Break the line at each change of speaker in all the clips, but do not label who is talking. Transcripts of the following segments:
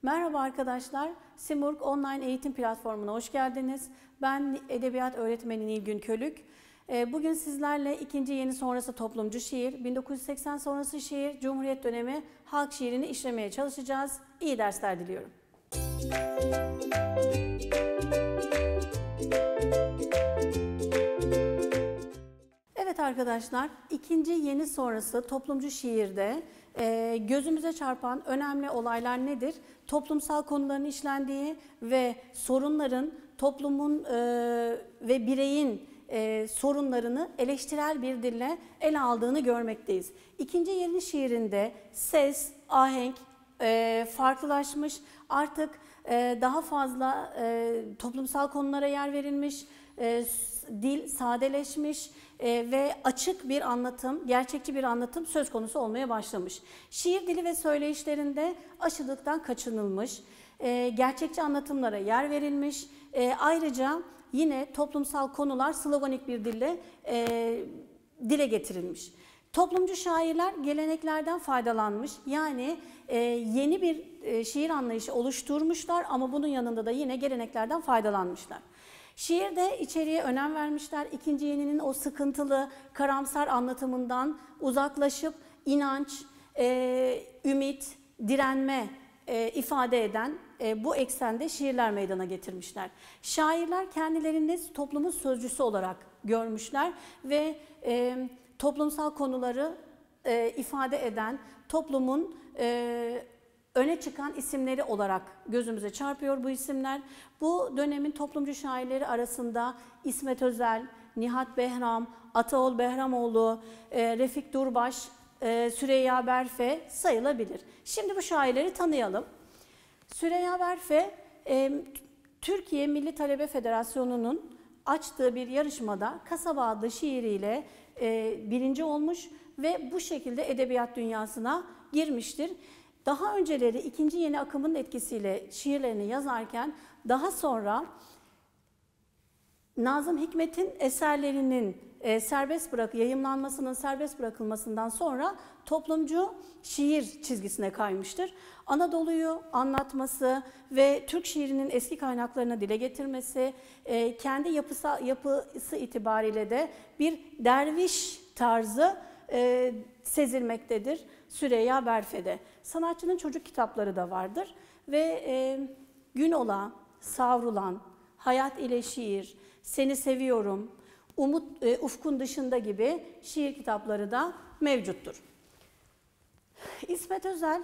Merhaba arkadaşlar, Simurg Online Eğitim Platformu'na hoş geldiniz. Ben Edebiyat Öğretmeni Nilgün Kölük. Bugün sizlerle ikinci yeni sonrası toplumcu şiir, 1980 sonrası şiir, Cumhuriyet dönemi halk şiirini işlemeye çalışacağız. İyi dersler diliyorum. Evet arkadaşlar, ikinci yeni sonrası toplumcu şiirde gözümüze çarpan önemli olaylar nedir? Toplumsal konuların işlendiği ve sorunların toplumun ve bireyin sorunlarını eleştirel bir dille ele aldığını görmekteyiz. İkinci yeni şiirinde ses, ahenk farklılaşmış, artık daha fazla toplumsal konulara yer verilmiş, dil sadeleşmiş ve açık bir anlatım, gerçekçi bir anlatım söz konusu olmaya başlamış. Şiir dili ve söyleyişlerinde aşırılıktan kaçınılmış, gerçekçi anlatımlara yer verilmiş. Ayrıca yine toplumsal konular sloganik bir dille dile getirilmiş. Toplumcu şairler geleneklerden faydalanmış, yani yeni bir şiir anlayışı oluşturmuşlar ama bunun yanında da yine geleneklerden faydalanmışlar. Şiirde içeriğe önem vermişler. İkinci yeninin o sıkıntılı, karamsar anlatımından uzaklaşıp inanç, ümit, direnme ifade eden bu eksende şiirler meydana getirmişler. Şairler kendilerini toplumun sözcüsü olarak görmüşler ve toplumsal konuları ifade eden toplumun öne çıkan isimleri olarak gözümüze çarpıyor bu isimler. Bu dönemin toplumcu şairleri arasında İsmet Özel, Nihat Behram, Ataol Behramoğlu, Refik Durbaş, Süreyya Berfe sayılabilir. Şimdi bu şairleri tanıyalım. Süreyya Berfe, Türkiye Milli Talebe Federasyonu'nun açtığı bir yarışmada Kasaba adlı şiiriyle birinci olmuş ve bu şekilde edebiyat dünyasına girmiştir. Daha önceleri ikinci yeni akımın etkisiyle şiirlerini yazarken daha sonra Nazım Hikmet'in eserlerinin yayımlanmasının serbest bırakılmasından sonra toplumcu şiir çizgisine kaymıştır. Anadolu'yu anlatması ve Türk şiirinin eski kaynaklarını dile getirmesi, kendi yapısı itibariyle de bir derviş tarzı sezilmektedir Süreyya Berfe'de. Sanatçının çocuk kitapları da vardır ve Günola, Savrulan, Hayat ile Şiir, Seni Seviyorum, Ufkun Dışında gibi şiir kitapları da mevcuttur. İsmet Özel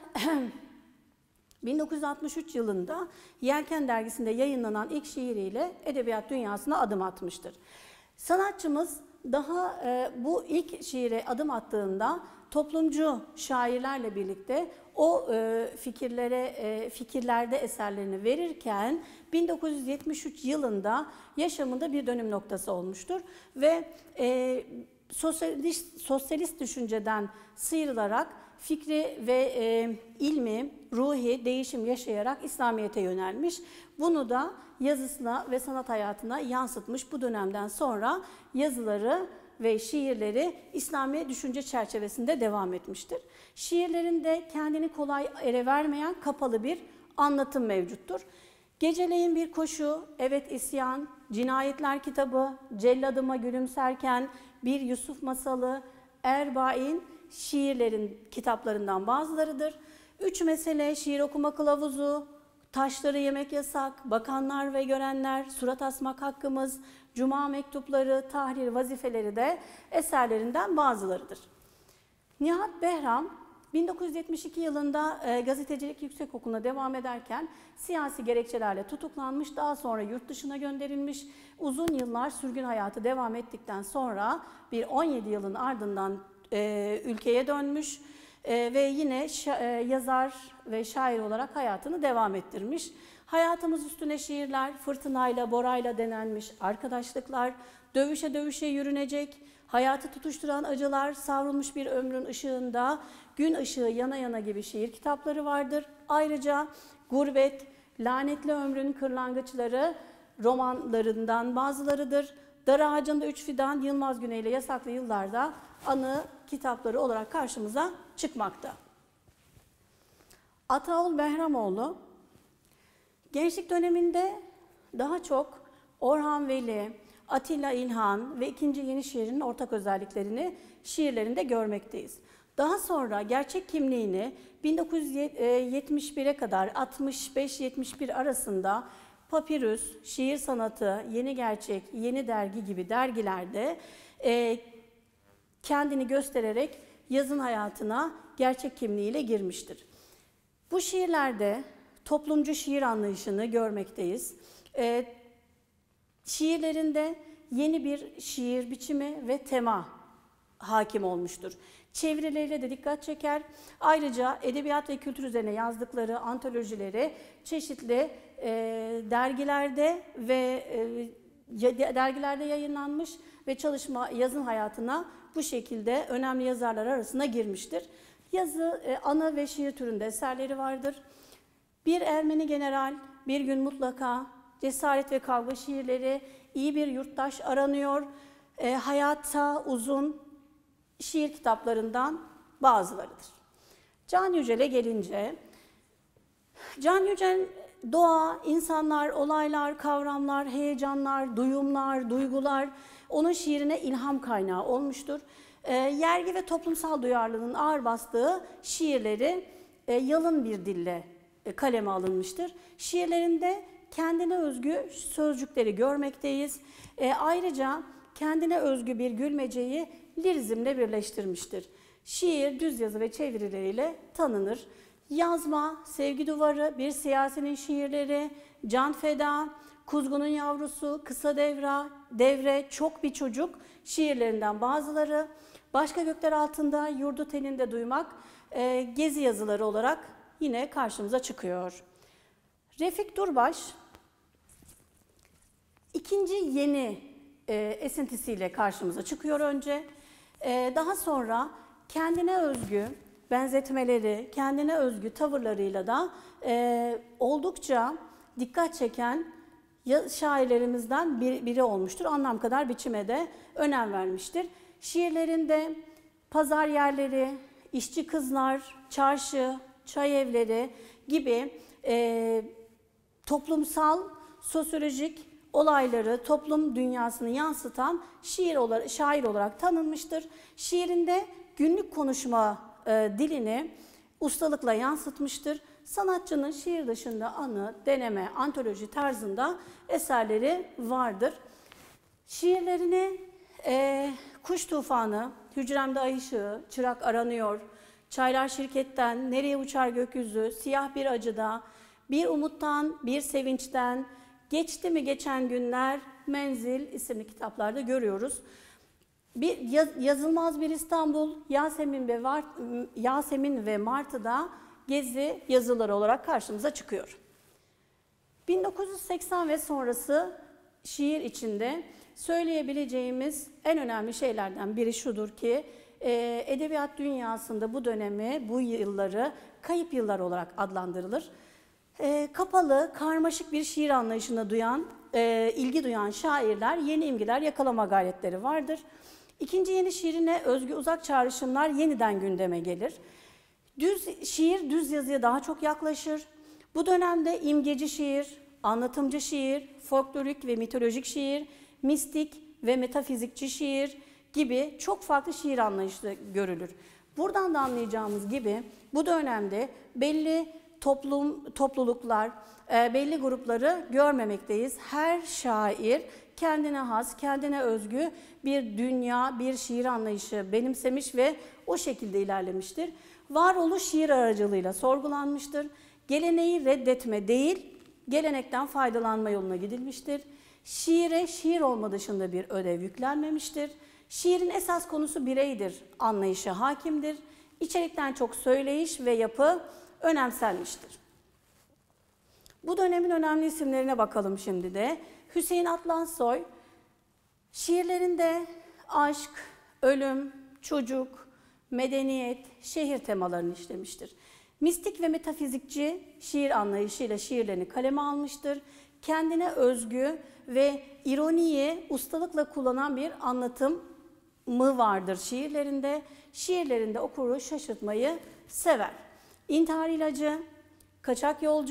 1963 yılında Yelken dergisinde yayınlanan ilk şiiriyle edebiyat dünyasına adım atmıştır. Sanatçımız daha bu ilk şiire adım attığında toplumcu şairlerle birlikte o fikirlerde eserlerini verirken 1973 yılında yaşamında bir dönüm noktası olmuştur ve sosyalist düşünceden sıyrılarak fikri ve ilmi, ruhi değişim yaşayarak İslamiyet'e yönelmiş. Bunu da yazısına ve sanat hayatına yansıtmış. Bu dönemden sonra yazıları ve şiirleri İslami düşünce çerçevesinde devam etmiştir. Şiirlerinde kendini kolay ele vermeyen kapalı bir anlatım mevcuttur. Geceleyin bir koşu, Evet İsyan, Cinayetler kitabı, Celladıma gülümserken, Bir Yusuf masalı, Erbain şiirlerin kitaplarından bazılarıdır. Üç mesele, şiir okuma kılavuzu, Taşları yemek yasak, Bakanlar ve görenler, Surat asmak hakkımız, Cuma mektupları, tahrir vazifeleri de eserlerinden bazılarıdır. Nihat Behram 1972 yılında gazetecilik yüksekokulu'na devam ederken siyasi gerekçelerle tutuklanmış, daha sonra yurt dışına gönderilmiş. Uzun yıllar sürgün hayatı devam ettikten sonra bir 17 yılın ardından ülkeye dönmüş ve yine yazar ve şair olarak hayatını devam ettirmiş. Hayatımız üstüne şiirler, Fırtınayla, Borayla denenmiş arkadaşlıklar, Dövüşe dövüşe yürünecek, hayatı tutuşturan acılar, Savrulmuş bir ömrün ışığında, Gün ışığı yana yana gibi şiir kitapları vardır. Ayrıca Gurbet, Lanetli Ömrün Kırlangıçları romanlarından bazılarıdır. Dar Ağacında Üç Fidan, Yılmaz Güney ile Yasaklı Yıllarda anı kitapları olarak karşımıza çıkmakta. Ataol Behramoğlu Gençlik döneminde daha çok Orhan Veli, Atilla İlhan ve ikinci yeni şiirinin ortak özelliklerini şiirlerinde görmekteyiz. Daha sonra gerçek kimliğini 1971'e kadar 65-71 arasında Papirüs, Şiir Sanatı, Yeni Gerçek, Yeni Dergi gibi dergilerde kendini göstererek yazın hayatına gerçek kimliğiyle girmiştir. Bu şiirlerde toplumcu şiir anlayışını görmekteyiz. Şiirlerinde yeni bir şiir biçimi ve tema hakim olmuştur. Çevirileriyle de dikkat çeker. Ayrıca edebiyat ve kültür üzerine yazdıkları antolojileri çeşitli dergilerde ve dergilerde yayınlanmış ve yazın hayatına bu şekilde önemli yazarlar arasına girmiştir. Yazı, anı ve şiir türünde eserleri vardır. Bir Ermeni General, Bir Gün Mutlaka, Cesaret ve Kavga şiirleri, iyi bir yurttaş aranıyor, Hayatta Uzun şiir kitaplarından bazılarıdır. Can Yücel'e gelince, Can Yücel doğa, insanlar, olaylar, kavramlar, heyecanlar, duyumlar, duygular onun şiirine ilham kaynağı olmuştur. Yergi ve toplumsal duyarlılığın ağır bastığı şiirleri yalın bir dille kaleme alınmıştır. Şiirlerinde kendine özgü sözcükleri görmekteyiz. Ayrıca kendine özgü bir gülmeceyi lirizmle birleştirmiştir. Şiir, düz yazı ve çevirileriyle tanınır. Yazma, Sevgi Duvarı, Bir Siyasinin şiirleri, Can Feda, Kuzgunun Yavrusu, Kısa Devre, Çok Bir Çocuk şiirlerinden bazıları. Başka Gökler Altında, Yurdu Teninde Duymak, gezi yazıları olarak yine karşımıza çıkıyor. Refik Durbaş, ikinci yeni esintisiyle karşımıza çıkıyor önce. Daha sonra kendine özgü benzetmeleri, kendine özgü tavırlarıyla da oldukça dikkat çeken şairlerimizden biri olmuştur. Anlam kadar biçime de önem vermiştir. Şiirlerinde pazar yerleri, işçi kızlar, çarşı, çay evleri gibi toplumsal, sosyolojik olayları, toplum dünyasını yansıtan şair olarak tanınmıştır. Şiirinde günlük konuşma dilini ustalıkla yansıtmıştır. Sanatçının şiir dışında anı, deneme, antoloji tarzında eserleri vardır. Şiirlerini Kuş Tufanı, Hücremde Ay Işığı, Çırak Aranıyor, Çaylar Şirketten, Nereye Uçar Gökyüzü, Siyah Bir Acıda, Bir Umuttan, Bir Sevinçten, Geçti Mi Geçen Günler, Menzil isimli kitaplarda görüyoruz. Yazılmaz Bir İstanbul, Yasemin ve Martı'da gezi yazıları olarak karşımıza çıkıyor. 1980 ve sonrası şiir içinde söyleyebileceğimiz en önemli şeylerden biri şudur ki, edebiyat dünyasında bu dönemi, bu yılları kayıp yıllar olarak adlandırılır. Kapalı, karmaşık bir şiir anlayışına ilgi duyan şairler yeni imgeler yakalama gayretleri vardır. İkinci yeni şiirine özgü uzak çağrışımlar yeniden gündeme gelir. Şiir düz yazıya daha çok yaklaşır. Bu dönemde imgeci şiir, anlatımcı şiir, folklorik ve mitolojik şiir, mistik ve metafizikçi şiir gibi çok farklı şiir anlayışı görülür. Buradan da anlayacağımız gibi bu dönemde belli topluluklar, belli grupları görmemekteyiz. Her şair kendine has, kendine özgü bir dünya, bir şiir anlayışı benimsemiş ve o şekilde ilerlemiştir. Varoluş şiir aracılığıyla sorgulanmıştır. Geleneği reddetme değil, gelenekten faydalanma yoluna gidilmiştir. Şiire şiir olma dışında bir ödev yüklenmemiştir. Şiirin esas konusu bireydir anlayışı hakimdir. İçerikten çok söyleyiş ve yapı önemsenmiştir. Bu dönemin önemli isimlerine bakalım şimdi de. Hüseyin Atlansoy, şiirlerinde aşk, ölüm, çocuk, medeniyet, şehir temalarını işlemiştir. Mistik ve metafizikçi şiir anlayışıyla şiirlerini kaleme almıştır. Kendine özgü ve ironiyi ustalıkla kullanan bir anlatımı vardır şiirlerinde. Şiirlerinde okuru şaşırtmayı sever. İntihar İlacı, Kaçak Yolcu,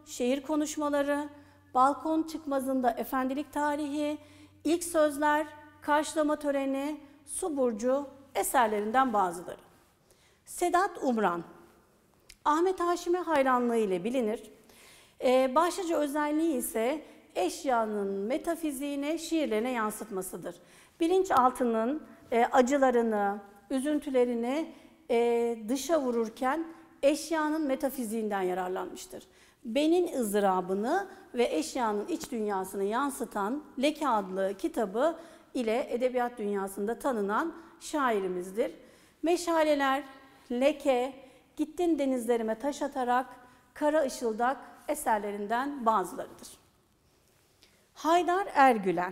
şehir konuşmaları, balkon çıkmazında efendilik tarihi, ilk sözler, karşılama töreni, su burcu eserlerinden bazıları. Sedat Umran, Ahmet Haşim'e hayranlığı ile bilinir. Başlıca özelliği ise eşyanın metafiziğine, şiirlerine yansıtmasıdır. Bilinçaltının acılarını, üzüntülerini dışa vururken eşyanın metafiziğinden yararlanmıştır. Benin ızdırabını ve eşyanın iç dünyasını yansıtan Leke adlı kitabı ile edebiyat dünyasında tanınan şairimizdir. Meşaleler, Leke, Gittin denizlerime taş atarak, Kara Işıldak eserlerinden bazılarıdır. Haydar Ergülen,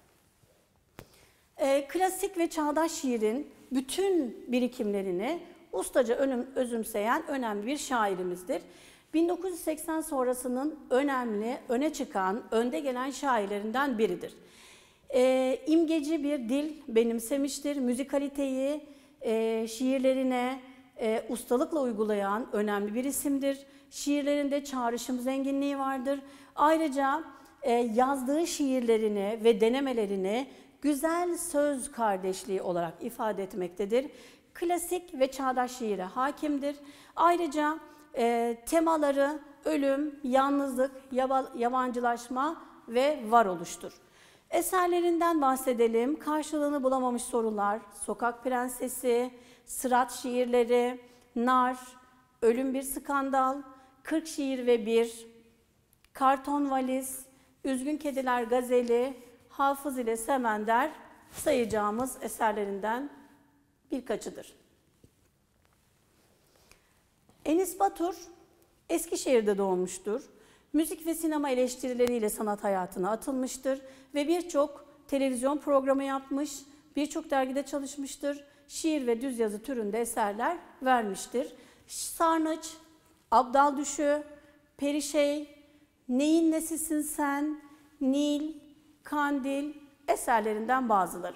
klasik ve çağdaş şiirin bütün birikimlerini ustaca özümseyen önemli bir şairimizdir. 1980 sonrasının öne çıkan, önde gelen şairlerinden biridir. İmgeci bir dil benimsemiştir. Müzikaliteyi şiirlerine ustalıkla uygulayan önemli bir isimdir. Şiirlerinde çağrışım zenginliği vardır. Ayrıca yazdığı şiirlerini ve denemelerini güzel söz kardeşliği olarak ifade etmektedir. Klasik ve çağdaş şiire hakimdir. Ayrıca temaları ölüm, yalnızlık, yabancılaşma ve varoluştur. Eserlerinden bahsedelim. Karşılığını bulamamış sorular, Sokak Prensesi, Sırat şiirleri, Nar, Ölüm bir Skandal, 40 Şiir ve Bir, Karton Valiz, Üzgün Kediler Gazeli, Hafız ile Semender sayacağımız eserlerinden birkaçıdır. Enis Batur, Eskişehir'de doğmuştur. Müzik ve sinema eleştirileriyle sanat hayatına atılmıştır ve birçok televizyon programı yapmış, birçok dergide çalışmıştır. Şiir ve düz yazı türünde eserler vermiştir. Sarnıç, Abdal Düşü, Perişey, Neyin Nesisin Sen, Nil, Kandil eserlerinden bazıları.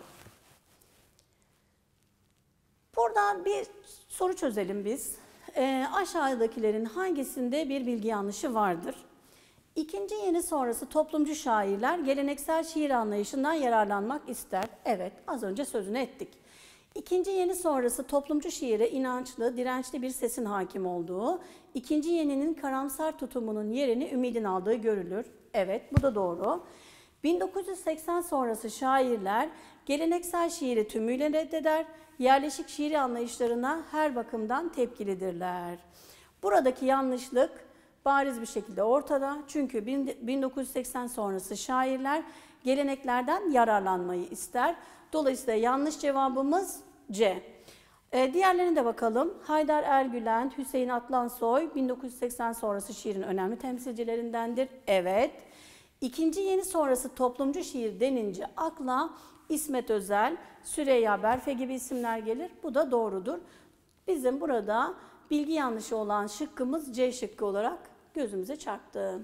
Buradan bir soru çözelim biz. Aşağıdakilerin hangisinde bir bilgi yanlışı vardır? İkinci yeni sonrası toplumcu şairler geleneksel şiir anlayışından yararlanmak ister. Evet, az önce sözünü ettik. İkinci yeni sonrası toplumcu şiire inançlı, dirençli bir sesin hakim olduğu, ikinci yeninin karamsar tutumunun yerini ümidin aldığı görülür. Evet, bu da doğru. 1980 sonrası şairler geleneksel şiiri tümüyle reddeder, yerleşik şiiri anlayışlarına her bakımdan tepkilidirler. Buradaki yanlışlık bariz bir şekilde ortada. Çünkü 1980 sonrası şairler geleneklerden yararlanmayı ister. Dolayısıyla yanlış cevabımız C. Diğerlerine de bakalım. Haydar Ergülen, Hüseyin Atlansoy 1980 sonrası şiirin önemli temsilcilerindendir. Evet. İkinci yeni sonrası toplumcu şiir denince akla İsmet Özel, Süreyya Berfe gibi isimler gelir. Bu da doğrudur. Bizim burada bilgi yanlışı olan şıkkımız C şıkkı olarak gözümüze çarptı.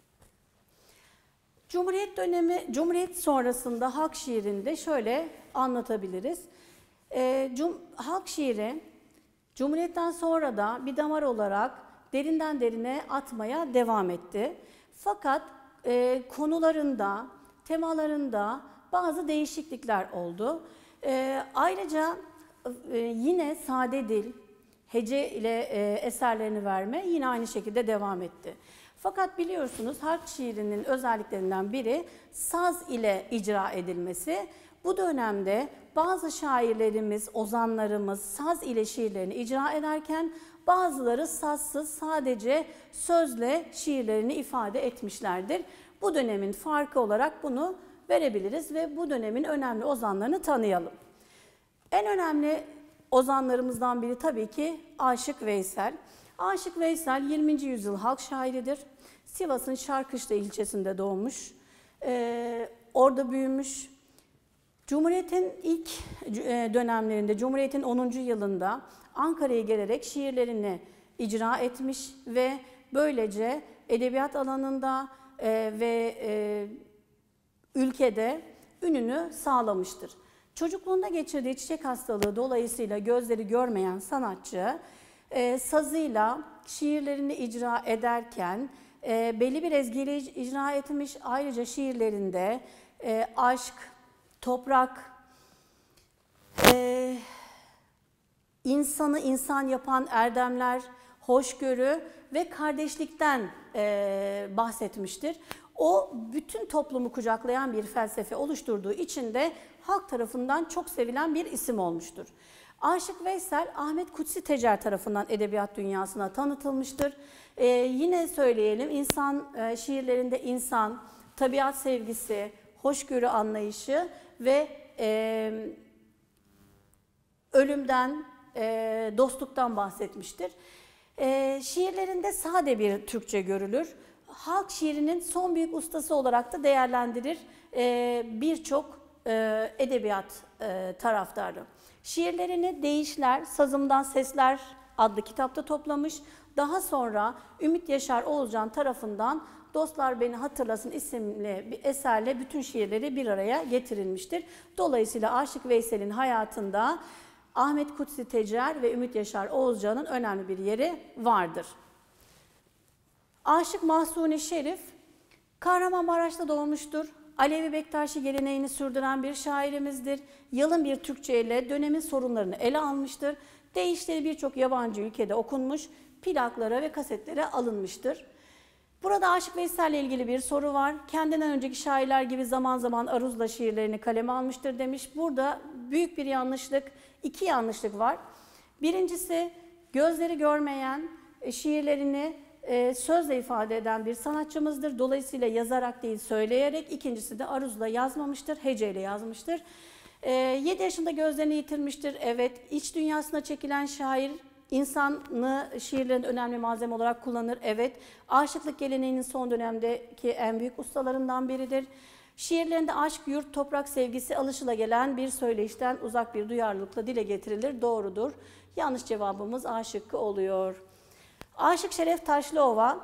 Cumhuriyet dönemi, Cumhuriyet sonrasında halk şiirinde şöyle anlatabiliriz. Halk şiiri Cumhuriyet'ten sonra da bir damar olarak derinden derine atmaya devam etti. Fakat konularında, temalarında bazı değişiklikler oldu. Ayrıca yine sade dil, hece ile eserlerini verme yine aynı şekilde devam etti. Fakat biliyorsunuz halk şiirinin özelliklerinden biri saz ile icra edilmesi. Bu dönemde bazı şairlerimiz, ozanlarımız saz ile şiirlerini icra ederken bazıları sazsız sadece sözle şiirlerini ifade etmişlerdir. Bu dönemin farkı olarak bunu verebiliriz ve bu dönemin önemli ozanlarını tanıyalım. En önemli ozanlarımızdan biri tabii ki Aşık Veysel. Aşık Veysel 20. yüzyıl halk şairidir. Sivas'ın Şarkışla ilçesinde doğmuş, orada büyümüş. Cumhuriyet'in ilk dönemlerinde, Cumhuriyet'in 10. yılında Ankara'ya gelerek şiirlerini icra etmiş ve böylece edebiyat alanında ve ülkede ününü sağlamıştır. Çocukluğunda geçirdiği çiçek hastalığı dolayısıyla gözleri görmeyen sanatçı sazıyla şiirlerini icra ederken belli bir ezgiyle icra etmiş. Ayrıca şiirlerinde aşk, toprak, insanı insan yapan erdemler, hoşgörü ve kardeşlikten bahsetmiştir. O bütün toplumu kucaklayan bir felsefe oluşturduğu için de halk tarafından çok sevilen bir isim olmuştur. Aşık Veysel, Ahmet Kutsi Tecer tarafından edebiyat dünyasına tanıtılmıştır. Yine söyleyelim, şiirlerinde insan, tabiat sevgisi, hoşgörü anlayışı ve ölümden, dostluktan bahsetmiştir. Şiirlerinde sade bir Türkçe görülür. Halk şiirinin son büyük ustası olarak da değerlendirir birçok edebiyat taraftarı. Şiirlerini Değişler, Sazımdan Sesler adlı kitapta toplamış. Daha sonra Ümit Yaşar Oğuzcan tarafından Dostlar Beni Hatırlasın isimli bir eserle bütün şiirleri bir araya getirilmiştir. Dolayısıyla Aşık Veysel'in hayatında Ahmet Kutsi Tecer ve Ümit Yaşar Oğuzcan'ın önemli bir yeri vardır. Aşık Mahsuni Şerif, Kahramanmaraş'ta doğmuştur. Alevi Bektaşi geleneğini sürdüren bir şairimizdir. Yalın bir Türkçe ile dönemin sorunlarını ele almıştır. Deyişleri birçok yabancı ülkede okunmuş, plaklara ve kasetlere alınmıştır. Burada Aşık Veysel ile ilgili bir soru var. Kendinden önceki şairler gibi zaman zaman aruzla şiirlerini kaleme almıştır demiş. Burada büyük bir yanlışlık, iki yanlışlık var. Birincisi, gözleri görmeyen, şiirlerini sözle ifade eden bir sanatçımızdır. Dolayısıyla yazarak değil, söyleyerek. İkincisi de aruzla yazmamıştır, heceyle yazmıştır. 7 yaşında gözlerini yitirmiştir. Evet, iç dünyasına çekilen şair insanı şiirlerinde önemli malzeme olarak kullanır. Evet, aşıklık geleneğinin son dönemdeki en büyük ustalarından biridir. Şiirlerinde aşk, yurt, toprak sevgisi alışılagelen bir söyleyişten uzak bir duyarlılıkla dile getirilir. Doğrudur. Yanlış cevabımız A şıkkı oluyor. Aşık Şeref Taşlıova.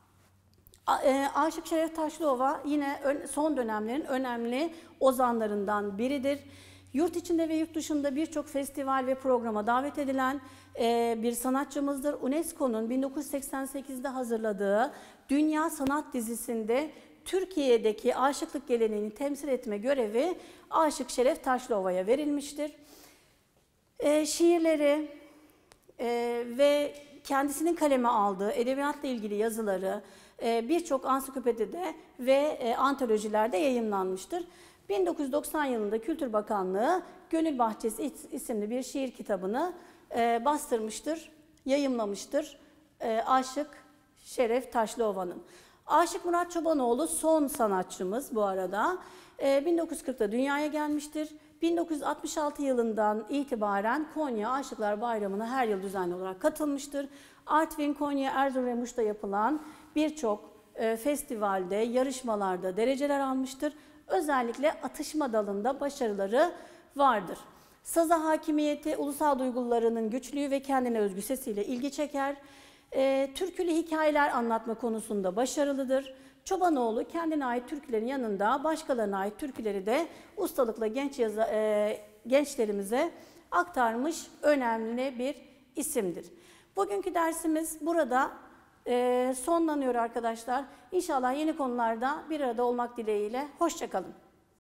Aşık Şeref Taşlıova yine son dönemlerin önemli ozanlarından biridir. Yurt içinde ve yurt dışında birçok festival ve programa davet edilen bir sanatçımızdır. UNESCO'nun 1988'de hazırladığı Dünya Sanat dizisinde Türkiye'deki aşıklık geleneğini temsil etme görevi Aşık Şeref Taşlıova'ya verilmiştir. Şiirleri ve kendisinin kaleme aldığı edebiyatla ilgili yazıları birçok ansiklopedide ve antolojilerde yayımlanmıştır. 1990 yılında Kültür Bakanlığı Gönül Bahçesi isimli bir şiir kitabını bastırmıştır, yayımlamıştır Aşık Şeref Taşlıova'nın. Aşık Murat Çobanoğlu son sanatçımız bu arada. 1940'da dünyaya gelmiştir. 1966 yılından itibaren Konya Aşıklar Bayramı'na her yıl düzenli olarak katılmıştır. Artvin, Konya, Erzurum ve Muş'ta yapılan birçok festivalde, yarışmalarda dereceler almıştır. Özellikle atışma dalında başarıları vardır. Saza hakimiyeti, ulusal duygularının güçlüğü ve kendine özgü sesiyle ilgi çeker. Türkülü hikayeler anlatma konusunda başarılıdır. Çobanoğlu kendine ait türkülerin yanında başkalarına ait türküleri de ustalıkla gençlerimize aktarmış önemli bir isimdir. Bugünkü dersimiz burada sonlanıyor arkadaşlar. İnşallah yeni konularda bir arada olmak dileğiyle. Hoşça kalın.